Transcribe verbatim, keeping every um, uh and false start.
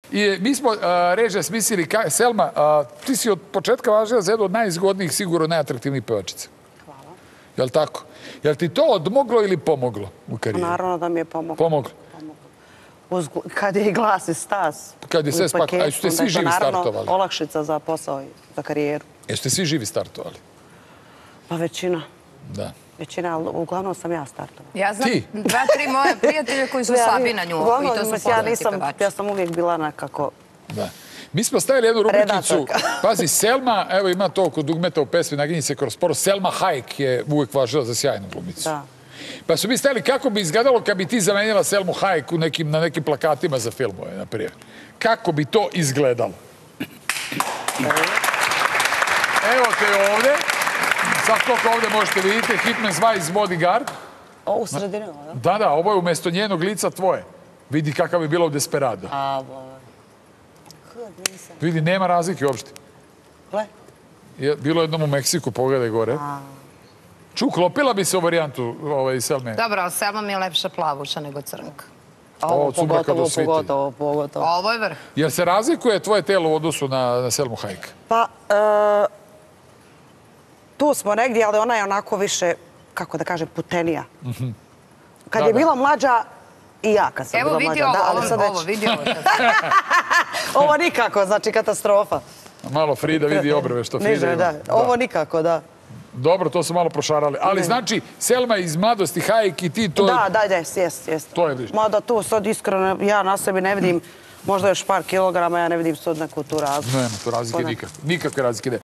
I mi smo, reže, smislili, Selma, ti si od početka važila za jednu od najzgodnijih, sigurno najatraktivnijih pevačica. Hvala. Je li tako? Je li ti to odmoglo ili pomoglo u karijeri? Naravno da mi je pomoglo. Pomoglo. Kad je i glas i stas. Kad je sve spako. A jeste te svi živi startovali? Naravno, olakšica za posao i za karijeru. Jeste te svi živi startovali? Pa većina. Da. Većina, ali uglavnom sam ja startovala. Ja znam dva, tri moje prijatelje koji su slabi na nju. I to su poznati pevači. Ja sam uvijek bila nekako... Da. Mi smo stavili jednu rubrikicu. Pazi, Selma, evo ima to kod dugmeta u pesmi Naginji se kroz sporo. Selma Hayek je uvijek važila za sjajnu glumicu. Da. Pa su mi stavili kako bi izgledalo kad bi ti zamenila Selmu Hayek na nekim plakatima za filmove, na primjer. Kako bi to izgledalo? Evo te ovdje. Sad koliko ovdje možete vidjeti, Hitman's Vice Bodyguard. O, u sredini ovo, da? Da, da, ovo je umjesto njenog lica tvoje. Vidi kakav bi bilo u Desperado. A, Kod, nisam. Vidi, nema razlike uopšte. Gle. Bilo jednom u Meksiku, pogledaj gore. Ču, klopila bi se u varijantu Selme. Dobro, ali Selma mi je lepša plavuša nego crnka. Ovo pogotovo, pogotovo, pogotovo. Ovo je vrh. Jer se razlikuje tvoje telo u odnosu na Selmu Hayek? Pa, tu smo negdje, ali ona je onako više, kako da kažem, putenija. Kad je bila mlađa, i ja kad sam bila mlađa. Evo vidi ovo, ovo, vidi ovo. Ovo nikako, znači katastrofa. Malo Frida vidi obrve što Frida ima. Ovo nikako, da. Dobro, to su malo prošarali. Ali znači, Selma iz mladosti, Hayek i ti to... Da, da, jes, jes, jes. To je više. Mada tu sad iskreno, ja na sebi ne vidim, možda još par kilograma, ja ne vidim sad neku tu razliku. Nema tu razlike nikakve. Nikakve razlike ne.